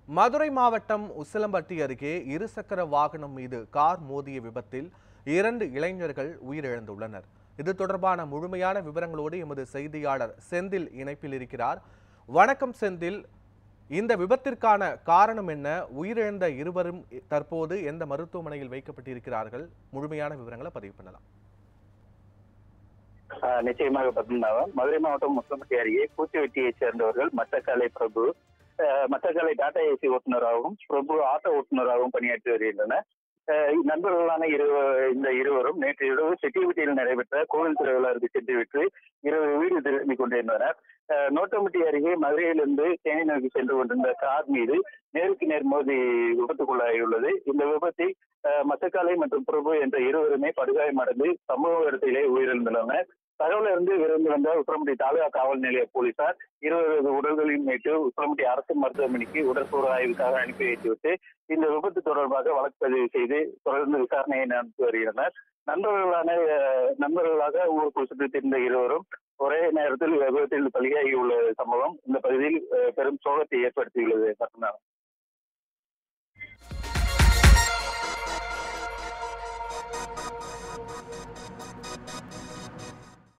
மதுரை மாவட்டம் உசிலம்பட்டி அருகே இருசக்கர வாகனம் மீது கார் மோதிய விபத்தில் 2 இளைஞர்கள் உயிரிழந்துள்ளனர். இது தொடர்பான முழுமையான விவரங்களோடு எமது செய்தியாளர் செந்தில் இணைப்பில் இருக்கிறார். வணக்கம் செந்தில், இந்த விபத்திற்கான காரணம் என்ன? உயிரிழந்த இருவரும் தற்போது எந்த மருத்துவமனையில் வைக்கப்பட்டிருக்கிறார்கள்? முழுமையான விவரங்களை பதிவு பண்ணலாம். நிச்சயமாக பத்மநாபன், மதுரை மாவட்டம் உசிலம்பட்டி அருகே பூச்சிவெட்டியைச் சேர்ந்தவர்கள் மட்டக்காலை பிரபு, மட்டக்காலை டாடா ஏசி ஓட்டுநராகவும் பிரபு ஆட்டோ ஓட்டுநராகவும் பணியாற்றி வருகின்றனர். நண்பர்களான இந்த இருவரும் நேற்று இரவு செட்டிவிட்டியில் நடைபெற்ற கோவில் திருவிழாவிற்கு சென்றுவிட்டு இரவு வீடு திரும்பிக் கொண்டிருந்தனர். நோட்டம்பட்டி அருகே மதுரையிலிருந்து தேனி நோக்கி சென்று கொண்டிருந்த கார் மீது நேருக்கு நேர் மோதி விபத்துக்குள்ளாகியுள்ளது. இந்த விபத்தில் மட்டக்காலை மற்றும் பிரபு என்ற இருவருமே படுகாயமடைந்து சம்பவ இடத்திலே உயிரிழந்துள்ளனர். தகவலிருந்து விரைந்து வந்த உசிலம்பட்டி தாலுகா காவல் நிலைய போலீசார் இருவரது உடல்களையும் மீட்டு உசிலம்பட்டி அரசு மருத்துவமனைக்கு உடற்கூறு ஆய்வுக்காக அனுப்பி வைத்துவிட்டு இந்த விபத்து தொடர்பாக வழக்கு பதிவு செய்து தொடர்ந்து விசாரணையை நடத்தி வருகின்றனர். நண்பர்களாக ஊருக்குள் சுற்றித் திரிந்த இருவரும் ஒரே நேரத்தில் விபத்தில் பலியாகியுள்ள சம்பவம் இந்த பகுதியில் பெரும் சோகத்தை ஏற்படுத்தியுள்ளது.